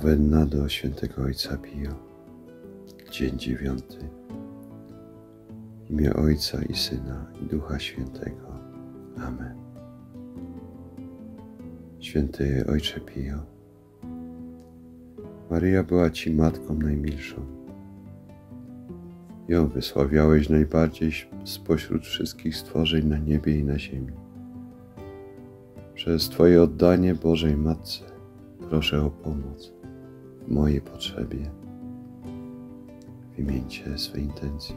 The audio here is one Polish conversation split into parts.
Nowenna do świętego Ojca Pio. Dzień 9. W imię Ojca i Syna i Ducha Świętego. Amen. Święty Ojcze Pio, Maryja była Ci Matką najmilszą. Ją wysławiałeś najbardziej spośród wszystkich stworzeń na niebie i na ziemi. Przez Twoje oddanie Bożej Matce proszę o pomoc w mojej potrzebie. Wymieńcie swe intencje.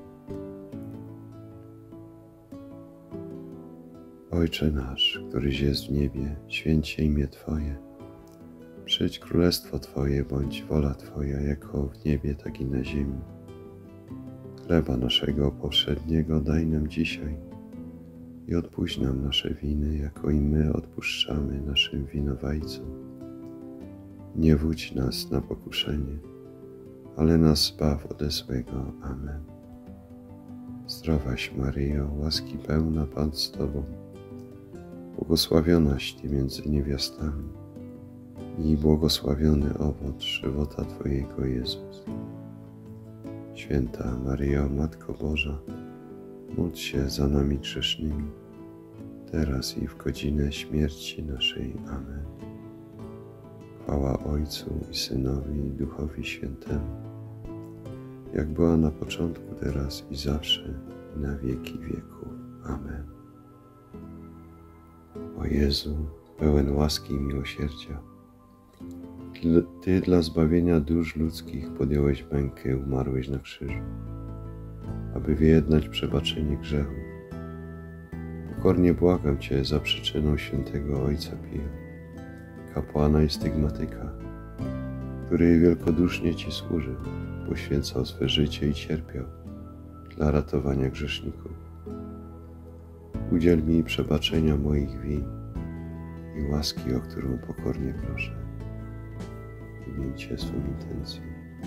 Ojcze nasz, któryś jest w niebie, święć się imię Twoje. Przyjdź królestwo Twoje, bądź wola Twoja, jako w niebie, tak i na ziemi. Chleba naszego powszedniego daj nam dzisiaj i odpuść nam nasze winy, jako i my odpuszczamy naszym winowajcom. Nie wódź nas na pokuszenie, ale nas zbaw ode złego. Amen. Zdrowaś Maryjo, łaski pełna, Pan z Tobą, błogosławionaś Ty między niewiastami i błogosławiony owoc żywota Twojego, Jezus. Święta Maryjo, Matko Boża, módl się za nami grzesznymi, teraz i w godzinę śmierci naszej. Amen. Chwała Ojcu i Synowi i Duchowi Świętemu, jak była na początku, teraz i zawsze, i na wieki wieków. Amen. O Jezu, pełen łaski i miłosierdzia, Ty dla zbawienia dusz ludzkich podjąłeś mękę, umarłeś na krzyżu, aby wyjednać przebaczenie grzechów. Pokornie błagam Cię za przyczyną świętego Ojca Pia, kapłana i stygmatyka, który wielkodusznie Ci służył, poświęcał swe życie i cierpiał dla ratowania grzeszników. Udziel mi przebaczenia moich win i łaski, o którą pokornie proszę. Wymieńcie swą intencję.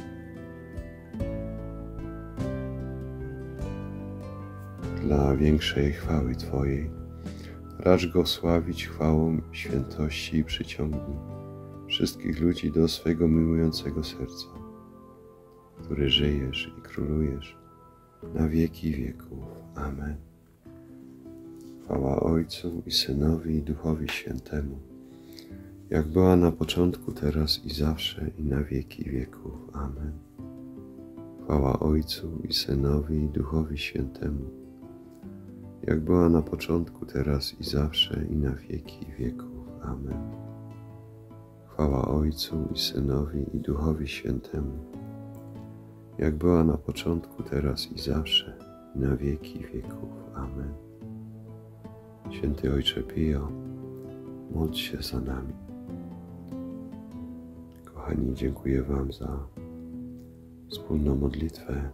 Dla większej chwały Twojej racz Go sławić chwałą świętości i przyciągnij wszystkich ludzi do swego miłującego serca, który żyjesz i królujesz na wieki wieków. Amen. Chwała Ojcu i Synowi i Duchowi Świętemu, jak była na początku, teraz i zawsze, i na wieki wieków. Amen. Chwała Ojcu i Synowi i Duchowi Świętemu, jak była na początku, teraz i zawsze, i na wieki wieków. Amen. Chwała Ojcu i Synowi i Duchowi Świętemu, jak była na początku, teraz i zawsze, i na wieki wieków. Amen. Święty Ojcze Pio, módl się za nami. Kochani, dziękuję Wam za wspólną modlitwę,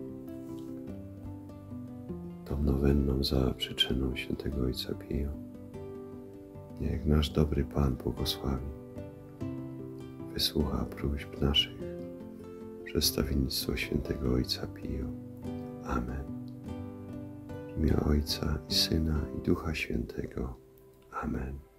tą nowenną za przyczyną świętego Ojca Pio. Niech nasz dobry Pan błogosławi, wysłucha próśb naszych przez stawiennictwo świętego Ojca Pio. Amen. W imię Ojca i Syna i Ducha Świętego. Amen.